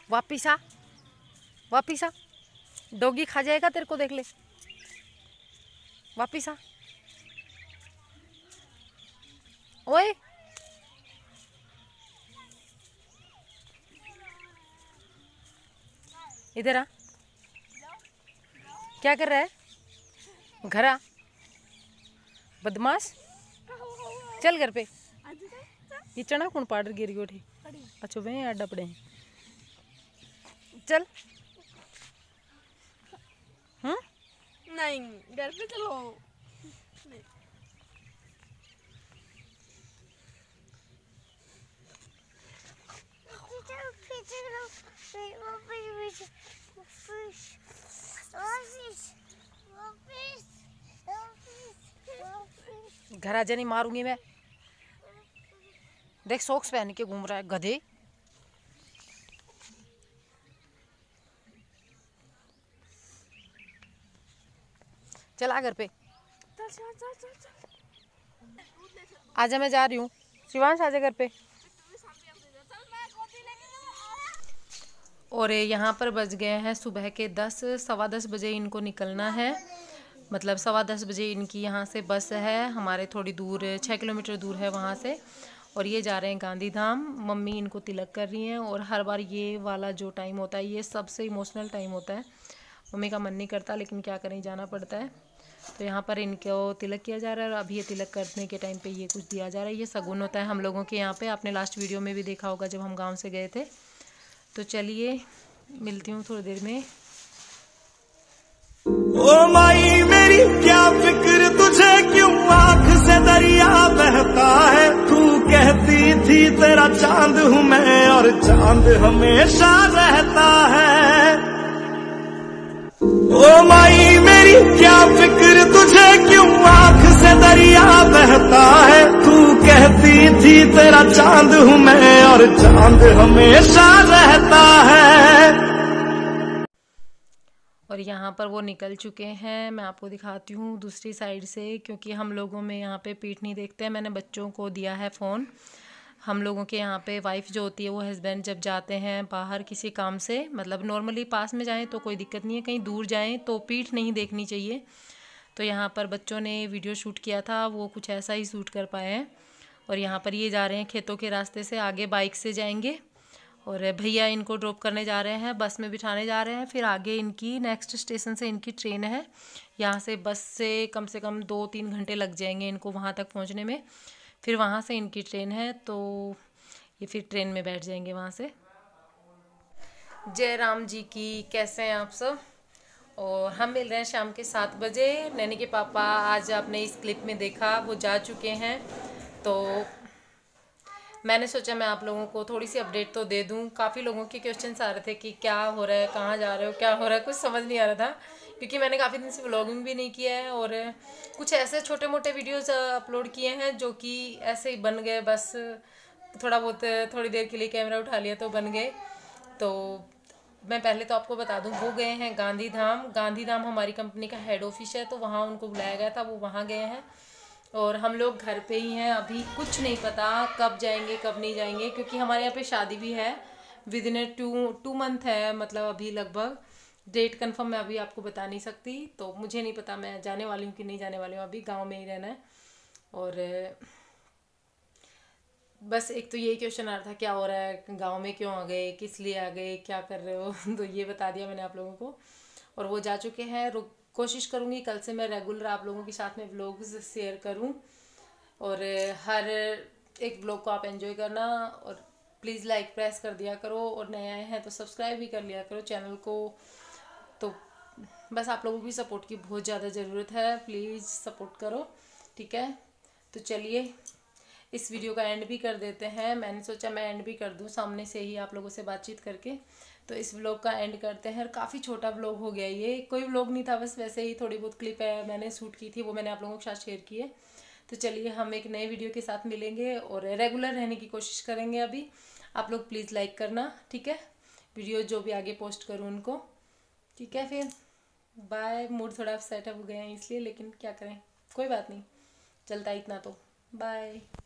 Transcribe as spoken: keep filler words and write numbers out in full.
वापिस आ, वापिस आ, डॉगी खा जाएगा तेरे को, देख ले। वापिस आ। ओए इधर आ। क्या कर रहा है? घर आ बदमाश। चल घर पे। ये चना कौन पाड़ गिर गई उठी। अच्छा वही अड्डा पड़े हैं। चल। हम्म नहीं घर पे चलो। नहीं। घर आ जा, नहीं मारूंगी मैं। देख सॉक्स पहन के घूम रहा है गधे। चला घर पे। चल चल चल चल चल। आजा, मैं जा रही हूँ। शिवांश आजा घर पे। और यहाँ पर बज गए हैं सुबह के दस सवा दस बजे। इनको निकलना है, मतलब सवा दस बजे इनकी यहाँ से बस है। हमारे थोड़ी दूर छः किलोमीटर दूर है वहाँ से। और ये जा रहे हैं गांधी धाम। मम्मी इनको तिलक कर रही हैं। और हर बार ये वाला जो टाइम होता है ये सबसे इमोशनल टाइम होता है। मम्मी का मन नहीं करता लेकिन क्या करें, जाना पड़ता है। तो यहाँ पर इनको तिलक किया जा रहा है। और अभी ये तिलक करने के टाइम पे ये कुछ दिया जा रहा है। ये शगुन होता है हम लोगों के यहाँ पे। आपने लास्ट वीडियो में भी देखा होगा जब हम गाँव से गए थे। तो चलिए मिलती हूँ थोड़ी देर में। ओ माई मेरी क्या फिक्र तुझे, क्यों आँख से दरिया बहता है। तू कहती थी तेरा चांद हूँ मैं, और चांद हमेशा रहता है। ओ माई मेरी क्या फिक्र तुझे, क्यों आँख से दरिया बहता है। तू कहती थी तेरा चांद हूँ मैं, और चांद हमेशा रहता है। और यहाँ पर वो निकल चुके हैं। मैं आपको दिखाती हूँ दूसरी साइड से, क्योंकि हम लोगों में यहाँ पे पीठ नहीं देखते हैं। मैंने बच्चों को दिया है फ़ोन। हम लोगों के यहाँ पे वाइफ जो होती है वो हस्बैंड जब जाते हैं बाहर किसी काम से, मतलब नॉर्मली पास में जाएं तो कोई दिक्कत नहीं है, कहीं दूर जाएं तो पीठ नहीं देखनी चाहिए। तो यहाँ पर बच्चों ने वीडियो शूट किया था, वो कुछ ऐसा ही शूट कर पाए हैं। और यहाँ पर ये जा रहे हैं खेतों के रास्ते से, आगे बाइक से जाएंगे। और भैया इनको ड्रॉप करने जा रहे हैं, बस में बिठाने जा रहे हैं। फिर आगे इनकी नेक्स्ट स्टेशन से इनकी ट्रेन है। यहाँ से बस से कम से कम दो तीन घंटे लग जाएंगे इनको वहाँ तक पहुँचने में। फिर वहाँ से इनकी ट्रेन है, तो ये फिर ट्रेन में बैठ जाएंगे वहाँ से। जय राम जी की। कैसे हैं आप सब? और हम मिल रहे हैं शाम के सात बजे। नैनी के पापा आज आपने इस क्लिप में देखा वो जा चुके हैं, तो मैंने सोचा मैं आप लोगों को थोड़ी सी अपडेट तो दे दूं। काफ़ी लोगों के क्वेश्चंस आ रहे थे कि क्या हो रहा है, कहाँ जा रहे हो, क्या हो रहा है, कुछ समझ नहीं आ रहा था। क्योंकि मैंने काफ़ी दिन से व्लॉगिंग भी नहीं किया है और कुछ ऐसे छोटे मोटे वीडियोस अपलोड किए हैं जो कि ऐसे ही बन गए, बस थोड़ा बहुत थोड़ी देर के लिए कैमरा उठा लिया तो बन गए। तो मैं पहले तो आपको बता दूं, वो गए हैं गांधी धाम। गांधी धाम हमारी कंपनी का हेड ऑफिस है, तो वहाँ उनको बुलाया गया था, वो वहाँ गए हैं। और हम लोग घर पे ही हैं अभी। कुछ नहीं पता कब जाएंगे कब नहीं जाएंगे, क्योंकि हमारे यहाँ पे शादी भी है within two two month है, मतलब अभी लगभग। डेट कंफर्म मैं अभी आपको बता नहीं सकती, तो मुझे नहीं पता मैं जाने वाली हूँ कि नहीं जाने वाली हूँ। अभी गांव में ही रहना है। और बस एक तो यही क्वेश्चन आ रहा था क्या हो रहा है, गांव में क्यों आ गए, किस लिए आ गए, क्या कर रहे हो तो ये बता दिया मैंने आप लोगों को। और वो जा चुके हैं। कोशिश करूँगी कल से मैं रेगुलर आप लोगों के साथ में व्लॉग्स शेयर करूँ। और हर एक व्लॉग को आप एंजॉय करना। और प्लीज़ लाइक प्रेस कर दिया करो, और नए आए हैं तो सब्सक्राइब भी कर लिया करो चैनल को। तो बस आप लोगों की सपोर्ट की बहुत ज़्यादा ज़रूरत है, प्लीज़ सपोर्ट करो, ठीक है। तो चलिए इस वीडियो का एंड भी कर देते हैं। मैंने सोचा मैं एंड भी कर दूं सामने से ही आप लोगों से बातचीत करके। तो इस व्लॉग का एंड करते हैं। काफ़ी छोटा व्लॉग हो गया, ये कोई व्लॉग नहीं था, बस वैसे ही थोड़ी बहुत क्लिप है मैंने शूट की थी, वो मैंने आप लोगों के साथ शेयर की है। तो चलिए हम एक नए वीडियो के साथ मिलेंगे और रेगुलर रहने की कोशिश करेंगे। अभी आप लोग प्लीज़ लाइक करना, ठीक है। वीडियो जो भी आगे पोस्ट करूँ उनको, ठीक है। फिर बाय। मूड थोड़ा सेटअप हो गए हैं इसलिए, लेकिन क्या करें, कोई बात नहीं, चलता है इतना तो। बाय।